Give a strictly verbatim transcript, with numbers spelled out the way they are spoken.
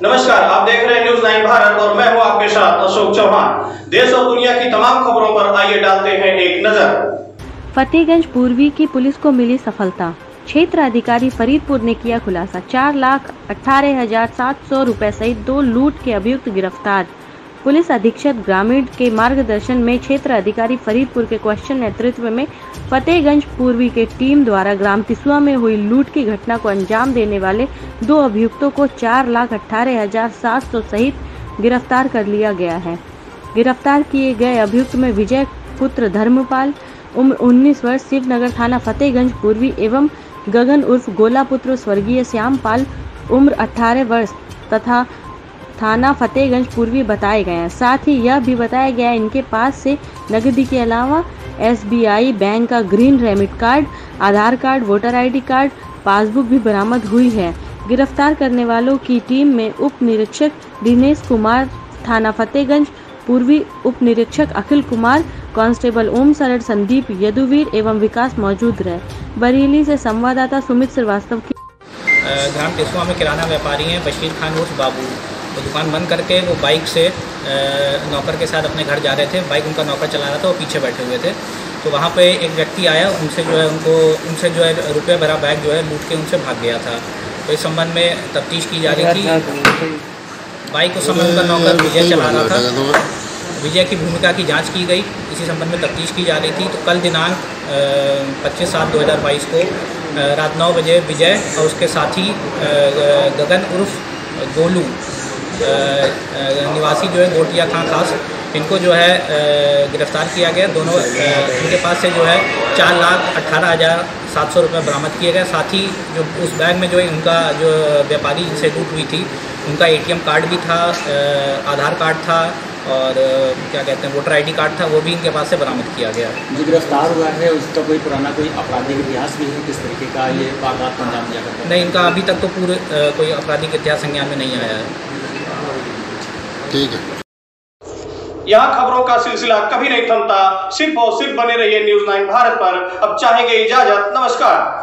नमस्कार, आप देख रहे हैं न्यूज़ नाइन भारत और मैं हूं आपके साथ अशोक चौहान। देश और दुनिया की तमाम खबरों पर आइए डालते हैं एक नजर। फतेहगंज पूर्वी की पुलिस को मिली सफलता। क्षेत्र अधिकारी फरीदपुर ने किया खुलासा। चार लाख अठारह हजार सात सौ रुपए सहित दो लूट के अभियुक्त गिरफ्तार। पुलिस अधीक्षक ग्रामीण के मार्गदर्शन में क्षेत्र अधिकारी फरीदपुर के क्वेश्चन नेतृत्व में फतेहगंज पूर्वी के टीम द्वारा ग्राम तिसुआ में हुई लूट की घटना को अंजाम देने वाले दो अभियुक्तों को चार लाख अठारह हजार सात सौ सहित गिरफ्तार कर लिया गया है। गिरफ्तार किए गए अभियुक्त में विजय पुत्र धर्मपाल उम्र उन्नीस वर्ष शिवनगर थाना फतेहगंज पूर्वी एवं गगन उर्फ गोला पुत्र स्वर्गीय श्यामपाल उम्र अठारह वर्ष तथा थाना फतेहगंज पूर्वी बताए गए हैं। साथ ही यह भी बताया गया इनके पास से नकदी के अलावा एसबीआई बैंक का green remit card, Aadhaar card, voter ID card, passbook भी बरामद हुई है। गिरफ्तार करने वालों की टीम में उप निरीक्षक दिनेश कुमार थाना फतेहगंज पूर्वी, उप निरीक्षक अखिल कुमार, कांस्टेबल ओम सरद, संदीप यदुवीर एवं विकास मौजूद रहे। बरेली से संवाददाता सुमित श्रीवास्तव की। ग्राम तिसुआ में किराना व्यापारी हैं बशीर खान उर्फ बाबू। वो दुकान बंद करके वो बाइक से नौकर के साथ अपने घर जा रहे थे। बाइक उनका नौकर चला रहा था, वो पीछे बैठे हुए थे। तो वहाँ पे एक व्यक्ति आया, उनसे जो है उनको उनसे जो है रुपये भरा बैग जो है लूट के उनसे भाग गया था। तो इस संबंध में तफ्तीश की जा रही थी। बाइक उस समय उनका नौकर विजय चला रहा था। विजय की भूमिका की जांच की गई, इसी संबंध में तफ्तीश की जा रही थी। तो कल दिनांक पच्चीस सात दो हज़ार बाईस को रात नौ बजे विजय और उसके साथी गगन उर्फ गोलू निवासी जो है गोटिया खां खास, इनको जो है गिरफ्तार किया गया। दोनों इनके पास से जो है चार लाख अट्ठारह हज़ार सात सौ रुपये बरामद किए गए। साथ ही जो उस बैग में जो है उनका जो व्यापारी जिनसे लूट हुई थी उनका एटीएम कार्ड भी था, आधार कार्ड था और क्या कहते हैं वोटर आईडी कार्ड था, वो भी इनके पास से बरामद किया गया। जो गिरफ्तार हुआ है उसका कोई पुराना कोई आपराधिक इतिहास भी है? किस तरीके का ये वारदात को अंजाम दिया करता है? नहीं, इनका अभी तक तो पूरे कोई आपराधिक इतिहास संज्ञान में नहीं आया है। ठीक है। यहाँ खबरों का सिलसिला कभी नहीं थमता। सिर्फ और सिर्फ बने रहिए न्यूज़ नाइन भारत पर। अब चाहेंगे इजाजत। नमस्कार।